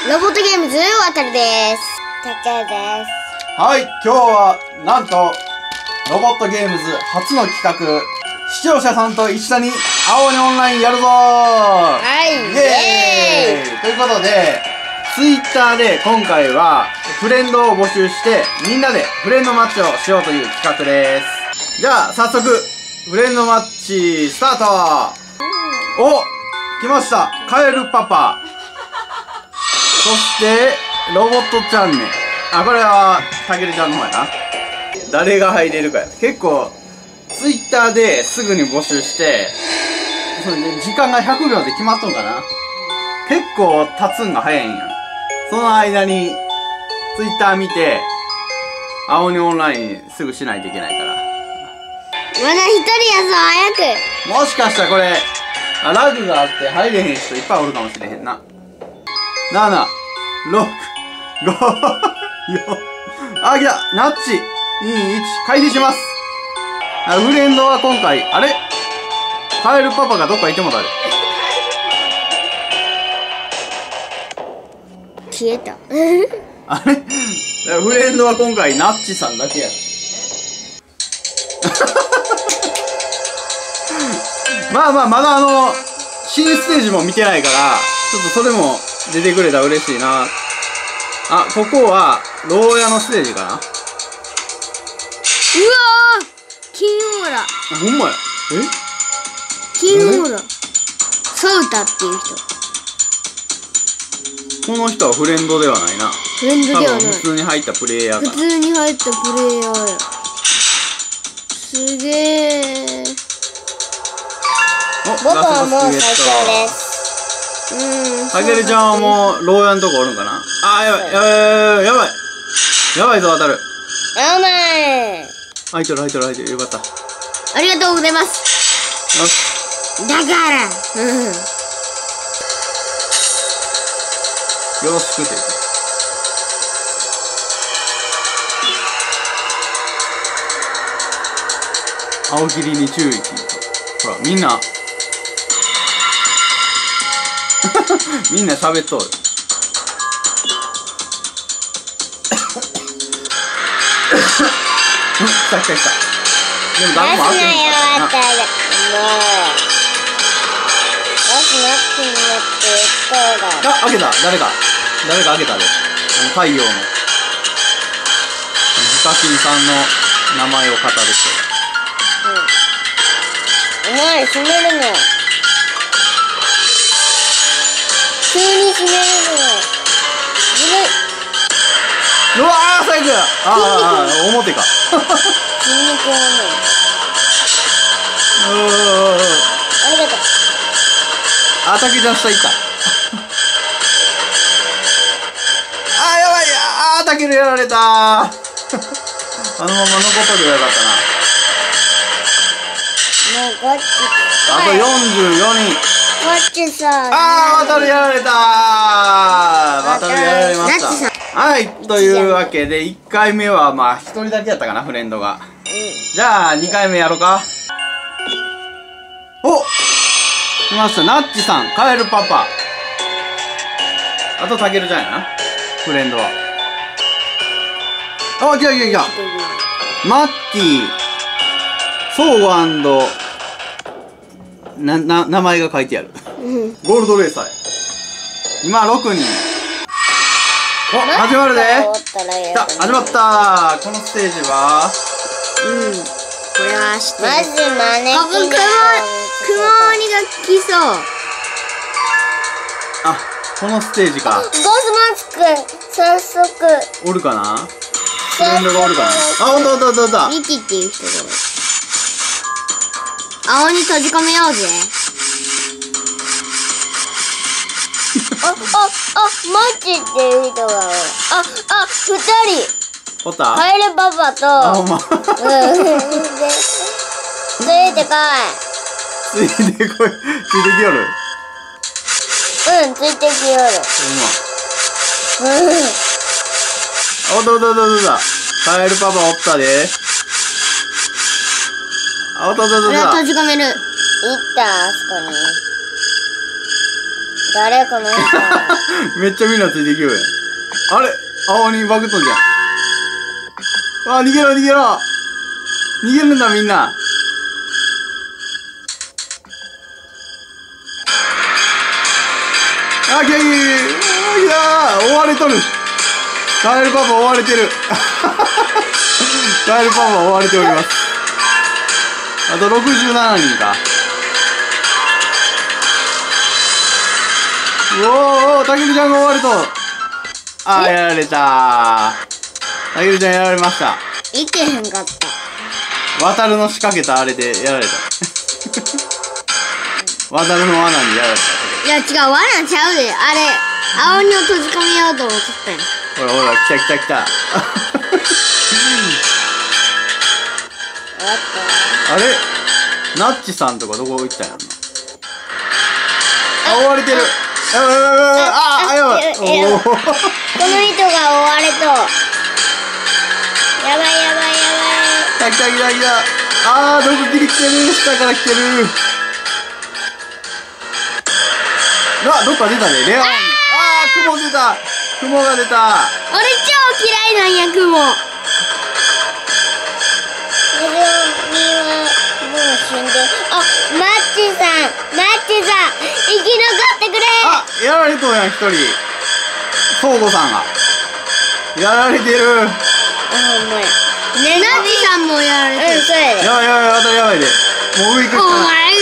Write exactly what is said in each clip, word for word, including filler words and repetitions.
ロボットゲームズわたるです。たけです。 はい、今日はなんとロボットゲームズ初の企画、視聴者さんと一緒に青にオンラインやるぞー。 はい、 イエーイということで、ツイッターで今回はフレンドを募集してみんなでフレンドマッチをしようという企画です。じゃあ早速フレンドマッチスタート。お、来ました、カエルパパ、そしてロボットチャンネル。あ、これはたけるちゃんの方やな。誰が入れるかや。結構ツイッターですぐに募集して、それで時間がひゃくびょうで決まっとんかな。結構経つんが早いんや。その間にツイッター見て青にオンラインすぐしないといけないから。 まだ一人やぞ、早く。 もしかしたらこれラグがあって入れへん人いっぱいおるかもしれへんな。なな、ろく、ご、よん、あ、来た、ナッチ、に、いち、開始します。あ、フレンドは今回、あれカエルパパがどっか行ってもたで。 消えた。 あれフレンドは今回、ナッチさんだけや。まあまあ、まだあの、新ステージも見てないから、ちょっとそれも出てくれたら嬉しいな。あ、ここは、牢屋のステージかな。うわー、 金オーラ。 あ、ほんまや。え金オーラ。ソウタっていう人。 この人はフレンドではないな。 フレンドではない。 普通に入ったプレイヤーかな。 普通に入ったプレイヤーや。すげえ。 僕はもう最初です。うん。たけるちゃんはもう牢屋のとこおるんかな。あー、やばい、やばい、やばい。やばいぞ、当たる。 やばい。 入ってる、入ってる、入ってる。よかった。 ありがとうございます。 よし。 だから。うん。 よろしくって。青切りに注意。ほら、みんな。みんな喋っとる。来た来た来た。でも誰も開けへんかったな。あ、開けた。誰か誰か開けたで。あの太陽のヒカキンさんの名前を語る人。 うん。お前閉めるの。急に閉めるの。ずるい。 うわー、最悪や。ああ、表か。 筋肉はね。 うー。 ありがとう。 あ、たけちゃん下行った。あー、やばい。あー、たけるやられたー。あのまま残っとけばよかったな。もうガッチ。 な。あとよんじゅうよにん。 ガッチさん。 あー、渡るやられたー。渡るやられました。はい、というわけでいっかいめはまあひとりだけやったかな、フレンドが。うん、じゃあにかいめやろうか。お、来ました、ナッチさん、カエルパパ、あとたけるちゃんやな、フレンドは。あ、来た来た来た。マッキー、ソーゴ&な、な、名前が書いてある。ゴールドレーサーや。今ろくにん。お、始まるで。来た、始まったー。このステージは、 うん、これは知ってる。まずマネキン。あ、くま、くま鬼が来そう。 あ、このステージか。 ゴースマスク、早速。 おるかな。フレンドがおるかな。あ、ほんとほんとほんとほんと。 ミキっていう人が。青に閉じ込めようぜ。あ、あ、あ、マッチっていう人がおる。あ、あ、二人。 おった？ カエルパパと。 あ、ほんま。うん。 ついてこい。 ついてこい。ついてきよる。 うん、ついてきよる。 ほんま。うん。おっとおっとおっとおっと。カエルパパおったで。あ、おっとおっとおっと。 俺は閉じ込める。いった、あそこに。 誰この人。 めっちゃみんなついていきようやん。あれ青鬼バグっとんじゃん。あ、逃げろ逃げろ逃げるんだみんな。あ、ギャギーいやー追われとる。カエルパパ追われてる。カエルパパ追われております。あとろくじゅうななにんか。うおーおー、たけるちゃんが追われと。あー、やられたー。たけるちゃんやられました。 いけへんかった。 渡るの仕掛けたあれでやられた。渡るの罠にやられた。 いや違う、罠ちゃうで。あれ、青鬼を閉じ込めようと思ってたんや。 ほらほら、来た来た来た。あれナッチさんとかどこ行ったんやろな。あ、追われてる。やばいやばいやばい。ああ、やばい。おお。 この人が追われと。やばいやばいやばい。 来た来た来た来た。ああ、毒切り来てる。下から来てる。うわ、どっか出たね。レアン。ああ、雲出た。雲が出た。 俺超嫌いなんや、雲。もう死んで。あ、マッチさん、マッチさん、生き残ってくれ。 あ、やられとんやん、一人。ソウゴさんが。やられてる。 あ、ほんまや。ね、ナッチさんもやられてる。うん、そうやで。 やばいやばい、あとやばいで。もう上行くしかない。 お前が。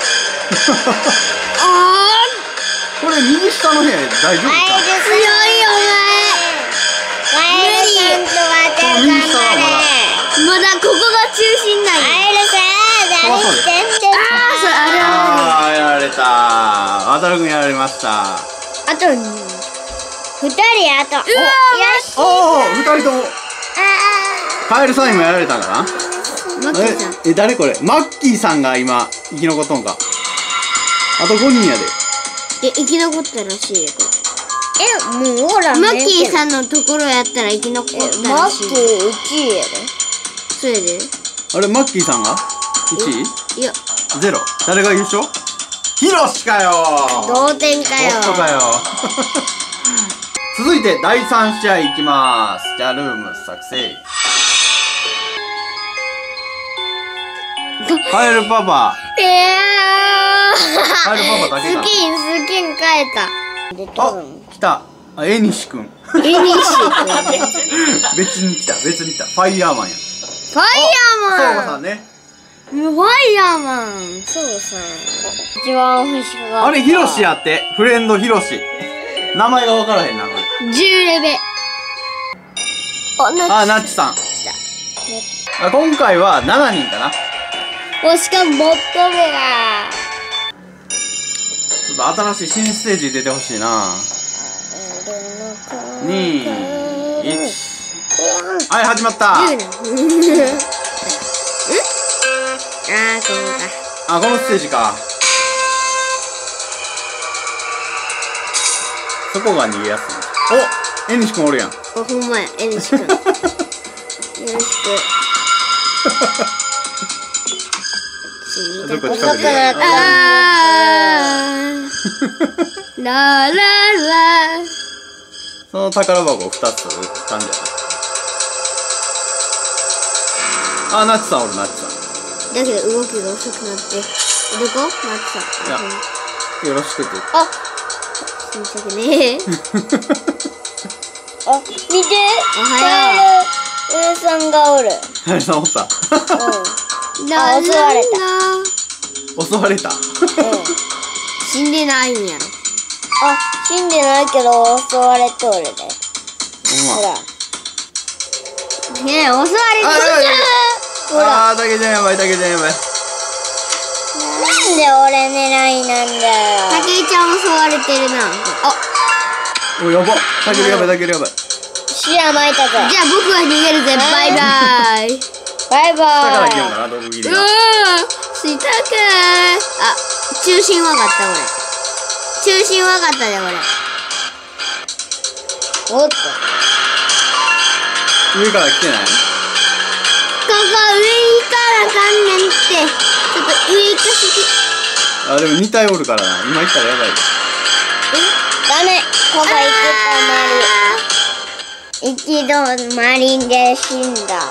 あこれ右下の部屋で大丈夫か。 強いよ、お前。カエルさんと渡る頑張れ。まだここが中心なんや。カエルさん、何してんですか。ああ、それあれああー、やられたー。渡るくんやられました。 あと二人あと。うわおお、二人とも。カエルさんにもやられたんかな。 マッキーさん。 え、え、誰これ。マッキーさんが今生き残っとんか。あとごにんやで。 え、生き残ったらしいよ、これ。え、もうおらんねんけど。マッキーさんのところやったら生き残ったらしい。マッキーいちいやで。そうやで。 あれ、マッキーさんがいちい？いや、ゼロ。誰が優勝？ヒロシかよー。 同点かよ。 ホットかよ。続いてだいさん試合いきまーす。じゃあルーム作成。カエルパパ。 えー。 カエルパパだけか。 スキン、スキン変えた。 あ、来た。あ、エニシ君。 エニシ君。 別に来た、別に来た。ファイヤーマンや。 ファイヤーマン。 そうかさんね。 ファイヤーマン。そうさん。一番欲しかった。 あれ、ヒロシやって。フレンドヒロシ。名前がわからへんな、これ。 じゅうレベ。 あ、ナッチさん。あ、今回はしちにんかな。 おしかもボット目が。 ちょっと新しい新ステージ出てほしいな。に、いち。はい、始まった。 あー、ここか。 あ、このステージか。そこが逃げやすい。お、エニシ君おるやん。 あ、ほんまや、エニシ君。よろしく。 どこ近くで。 あー。ラララ。 その宝箱ふたつ感じやな。あ、ナッチさんおる、ナッチさん。 だけど動きが遅くなって。どこ？ナッチさん。 いや、よろしくって。 あ、すみませんね。あ、見て。おはよう。さんがおる。 カエルさんおった。 うん。あ、襲われた。 襲われた。うん。 死んでないんやろ。 あ、死んでないけど襲われとるで。ほら。 ねえ、襲われてる。 ほら。あー、たけちゃんやばい、たけちゃんやばい。 なんで俺狙いなんだよ。 たけちゃん襲われてるな。あ。 お、やば。たけるやばい、たけるやばい。 視野巻いたぞ。 じゃあ僕は逃げるぜ。バイバイ。 バイバイ。 下から行くのかな、毒斬りが。 うわー、したくー。あ、中心わかった俺。中心わかったで俺。 おっと。 上から来てない？ ここ上行かなあかんねんって。ちょっと上行かせて。 あ、でもに体おるからな。今行ったらやばい。 こ行き止まり。一度マリンで死んだ。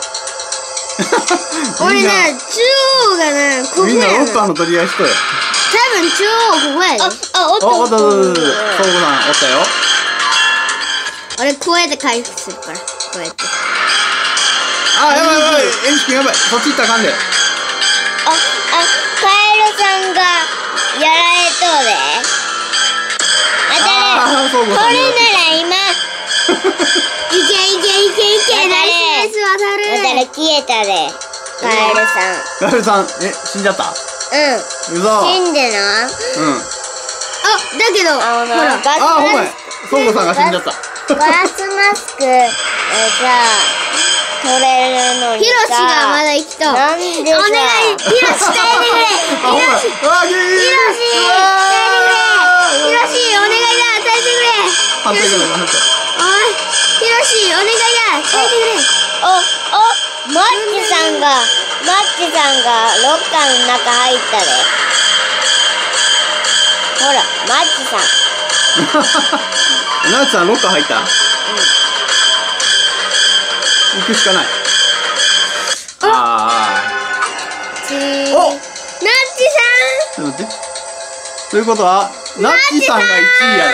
俺ね、中央がね、ここみんなやな。 ロッカーの取り合いしとる。 多分中央ここやで。 あ、あ、おっお、 とおったおったおった。そうこさん、おったよ。 俺こうやって回復するから。こうやって。 あ、やばいやばい。エンジ君やばい。そっち行ったらあかんで。 あ、あ、カエルさんがやられとうで。 あー、そうこさん。 これなら今、 いけいけいけいけ。ナイスナイス渡る。 またら消えたで。カエルさん。 ガエルさん、え、死んじゃったうん。 うそ。 死んでな。 うん。 あ、だけど、ほあのら。 ガスあ、ほんまや。そうこさんが死んじゃった。 ガスマスクえさ取れるのにさ。 ヒロシがまだ生きとう。 なんでさ。 お願い、ヒロシ耐えてくれ。 あ、ほんまや。 ヒロシ。 うわ、ギリギリ。 ヒロシ、耐えてくれ。ヒロシ、お願いだ、耐えてくれ。 反対から反対。 おい、ヒロシ、お願いだ、耐えてくれ。 お、お、マッチさんが、マッチさんがロッカーの中入ったで。ほら、マッチさん。 ナツさん、ロッカー入った行くしかない。あちー。お、 ナッチちょっと待って。ということは、ナッチさんがいちいや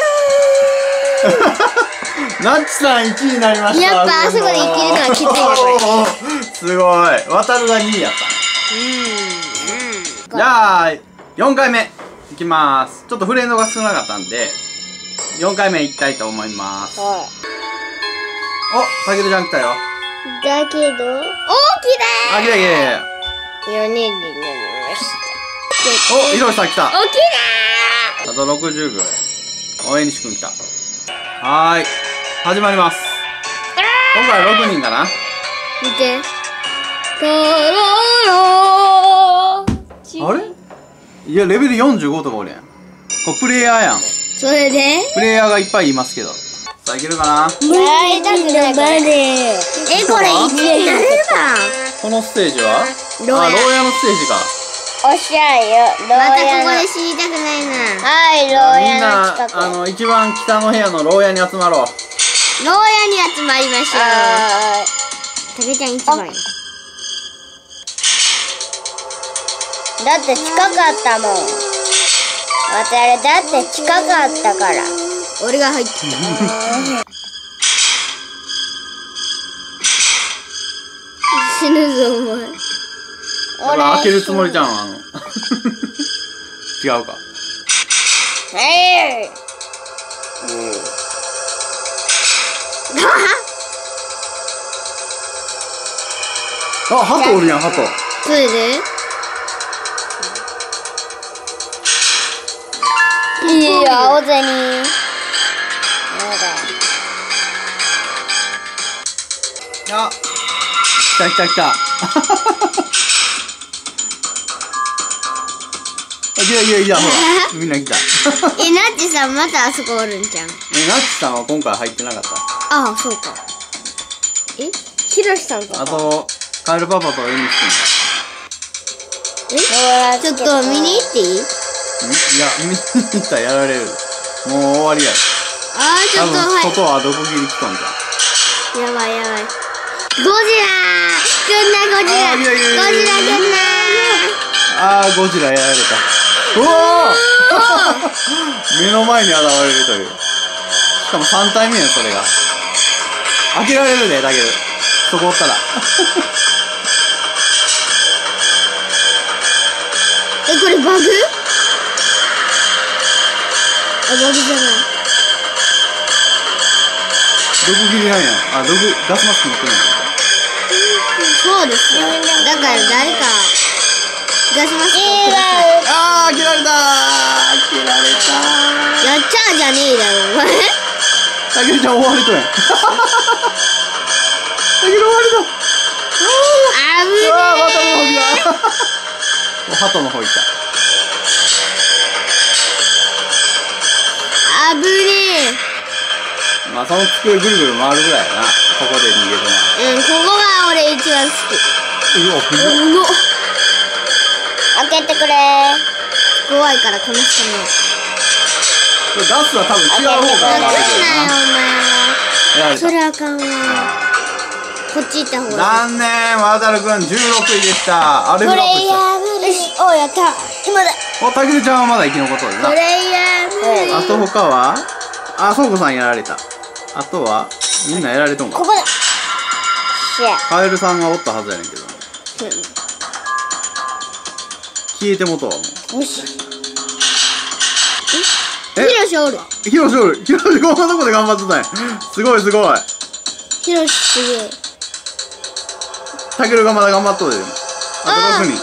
な。ナッチさんいちいになりました。 やっぱあそこで生きるのはきついなこれ。すごい。渡るがにいやった。 さん。 じゃあ、よんかいめいきます。ちょっとフレンドが少なかったんで、よんかいめいきたいと思います。 はお、たけるちゃん来たよ。 い。だけど、 大きだあ、来た来た来よにんになりました。 た。お、ひろしさん来た。 大きあとろくじゅうびょうや。お、えにしくん来た。はーい。始まります。今回はろくにんかな。 見て。とろろあれいや、レベルよんじゅうごとかおるやん。これプレイヤーやん。 それでプレイヤーがいっぱいいますけど。さあ、いけるかな。 やりたくないから。 え、これいちになれるこのステージは牢屋あ、牢屋のステージか。 おっしゃいよ、牢ばまた屋の。 ここで死にたくないな。 はい、 みん牢屋のな、 近く。 あの、一番北の部屋の牢屋に集まろう。 牢屋に集まりましょう。 はたけちゃん一番よ。 ーい。だって近かったもん。わたるだって近かったから。 俺が入ってた。死ぬぞ、お前。 やっぱ開けるつもりじゃん、あの。違うか。 はい。 あ、鳩おるやん、鳩。 それでいいよ、青銭。やあ、来た来た来た。あ、いやいやいや、ほら、みんな来た。 え、ナッチさんまたあそこおるんじゃん。 え、ナッチさんは今回入ってなかった。 ああ、そうか。えヒロシさんとか。 あと、カエルパパとエミスえちょっと見に行っていい？ 君。んいや、見に行ったらやられる。もう終わりや。 ああ、ちょっと、 多分、 はい。 外はどこ切り来とんじゃん。 やばいやばい。ゴジラー来んな、ゴジラあーいやいやいやゴジラ来んなあー、ゴジラやられた。うおー目の前に現れるという。しかもさん体目やん、それが。開けられるで、だけど。そこおったら。 え、これバグ？あ、バグじゃない。 毒切りなんや。あ、毒、ガスマスク持ってんやん。 そうですよ。だから誰か、ガスマスクをください。 あー、切られたー切られたやっちゃーじゃねえだろ、お前。 ーたけるちゃん追われとんやん。たける追われたあぶねうわー、またの方来た。もう鳩の方行った。 あぶねまあ、その机ぐるぐる回るぐらいやな。ここで逃げるな。 え。うん、ここが俺一番好き。 うわ、ふうの開けてくれ。 怖いからこの人も。 これガスは多分違う方からわかんない回ってくるな。やられた。 それあかんわ。こっち行った方がいい。 残念、わたるくんじゅうろくいでした。あれブロックした。 よし、おやった。今だ。 お、たけるちゃんはまだ生き残っとるな。 プレイヤー無理。 あと他はあ、そうこさんやられた。あとはみんなやられとんか。 ここだ。しゃ。 カエルさんがおったはずやねんけど。消えてもとはもう。 よし。 えヒロシおる。 ヒロシおる。ヒロシこんなとこで頑張ってたんや。すごいすごい。 ヒロシすげえ。 たけるがまだ頑張っとるで。あとろくにん。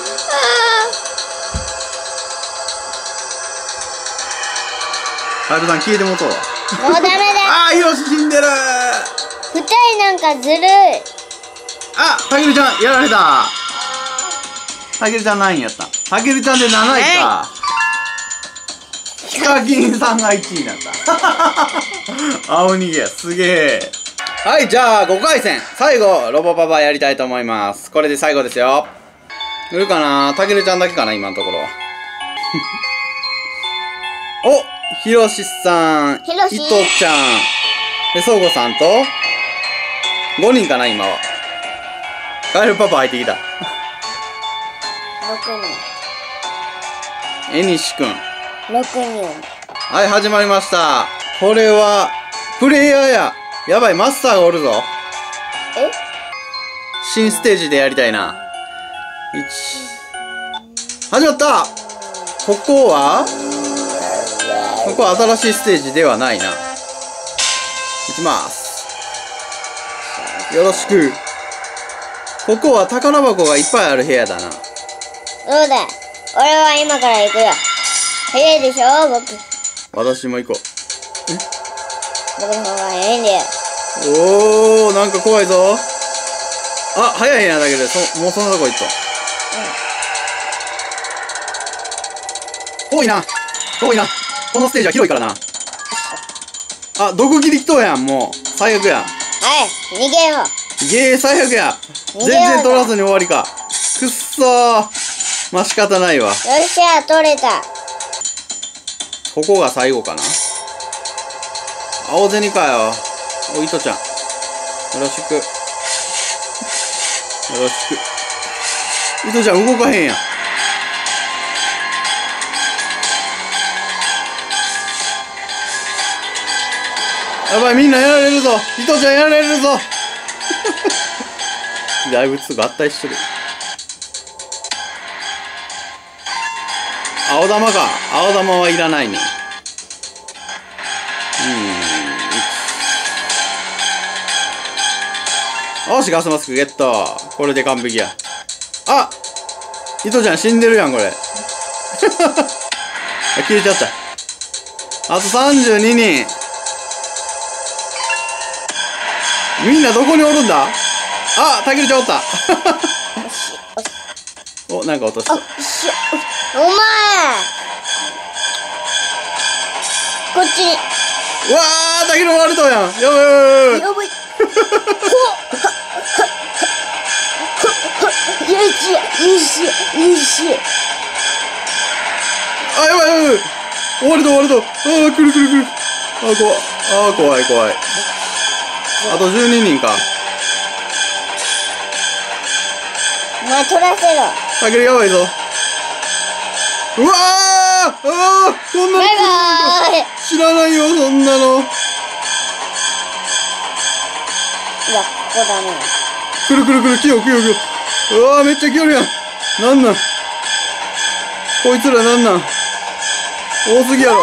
カエルさん消えてもとうわ。 もうダメだ。 あー、ヒロシ死んでる。 二人なんかずるい。 あ、たけるちゃんやられた。たけるちゃん何位やった。たけるちゃんでなないか。ヒカキンさんがいちいになった。青逃げや、すげえ。はい、じゃあごかい戦最後ロボパパやりたいと思います。これで最後ですよ。いるかな。たけるちゃんだけかな今のところは。お、ひろしさん、 ひろしいとちゃんで、そうごさんとごにんかな今は。カエルパパ入ってきた。 六えにしくん。 人。六人。 はい、始まりました。これはプレイヤーや。やばい、マスターがおるぞ。 え？ 新ステージでやりたいな。いち始まった。ここはここは新しいステージではないな。いきます。よろしく。ここは宝箱がいっぱいある部屋だな。 そうだ。俺は今から行くよ。早いでしょ僕。 私も行こ僕の方が早いんだよ。 う。おー、なんか怖いぞ。あ、早いなだけで、そ、もうそんなとこ行った。遠いな。遠いな。このステージは広いからな。あ、毒切りきとうやん、もう。最悪やん。 はい、逃げよう。 ゲー最悪や。全然取らずに終わりか。くっそー。まあ仕方ないわ。 よっしゃ、取れた。 ここが最後かな。青銭かよ。お、いとちゃん。よろしく。よろしく。いとちゃん動かへんやん。やばい、みんなやられるぞ。いとちゃんやられるぞ。だいぶすぐ合体してる。青玉か。青玉はいらないね。うん。よし、ガスマスクゲット。これで完璧や。あ、いとちゃん死んでるやん、これ。消えちゃった。あとさんじゅうににん。みんなどこにおるんだ。あ、たけるちゃんおった。お、なんか落とした。 お前こっちに。 うわー、たける割れたやん。やばいやばいやばい。 やばい。よいしょ、よいしょ、よいしょ。 あ、やばいやばい。終われた終われた。あー、くるくるくる。あー、怖い。あー、怖い怖い。あとじゅうににんか。 お前取らせろ。 たけるやばいぞ。うわー、あー、こんなのバイバーイ。 知らないよ、そんなの。 いや、ここだね。 くるくるくる、来よ来よ来よ。うわー、めっちゃ来よるやん。なんなんこいつらなんなん多すぎやろ。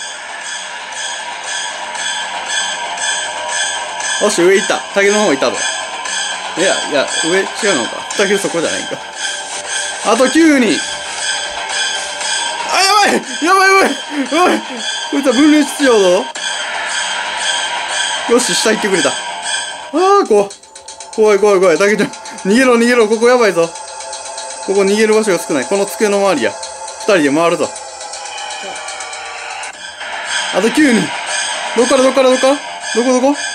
よし、上行った。たけるの方行ったぞ。いや、いや、上違うのか。たけるそこじゃないんか。あときゅうにん。あ、やばいやばいやばいやばいこいつは分裂しようぞ。よし、下行ってくれた。あー、怖い。怖い怖い怖い。たけちゃん、逃げろ逃げろ。ここやばいぞ。ここ逃げる場所が少ない。この机の周りや。二人で回るぞ。あときゅうにん。どっからどっからどっからどこどこ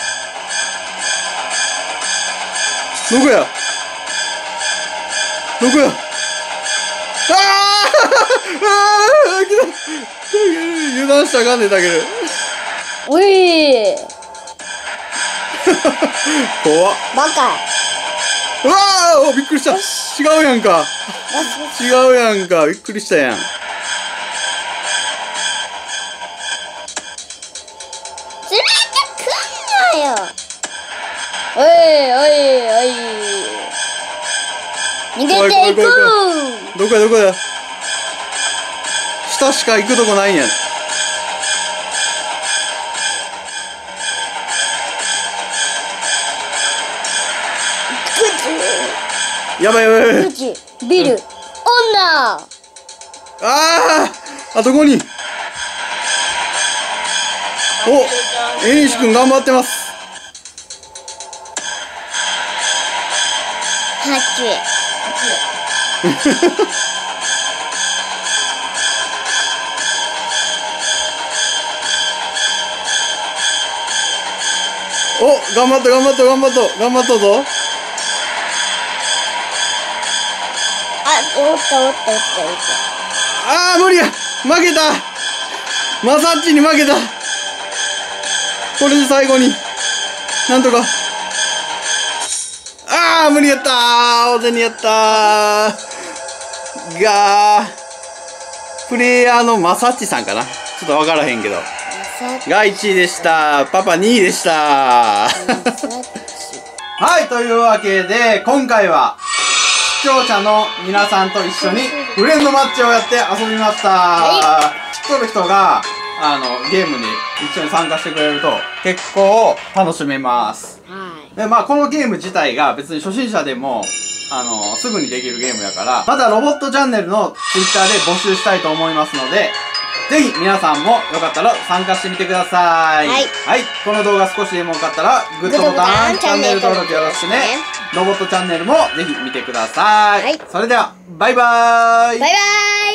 どこやどこやあーあー来た油断したらあかんねんだけど。 うい怖っ。 バカ。 うわー、おびっくりした。違うやんか。違うやんか。びっくりしたやん。 連れてくんなよ。おいおいおい。逃げていく。 どこやどこや。下しか行くとこないんや。やばいやばいやばい。 ビル、女。 ああ、あそこに。お、えにし君頑張ってます。 はお、頑張った頑張った頑張った頑張ったぞ。 あ、おったおったおったおった。 ああ、無理や。負けた。マサッチに負けた。これで最後になんとか。ああ、無理やったー。おぜにやったー。がープレイヤーのマサッチさんかな、ちょっと分からへんけどがいちいでした。パパにいでした。はい、というわけで今回は視聴者の皆さんと一緒にフレンドマッチをやって遊びました。はい、知っとる人があのゲームに一緒に参加してくれると結構楽しめます。はい、でまあこのゲーム自体が別に初心者でもあのすぐにできるゲームやから、またロボットチャンネルのツイッターで募集したいと思いますので、ぜひ皆さんもよかったら参加してみてください。はい、はい、この動画少しでもよかったらグッドボタン、チャンネル登録よろしくね。ロボットチャンネルもぜひ見てください。はい、それではバイバーイ。 バイバーイ。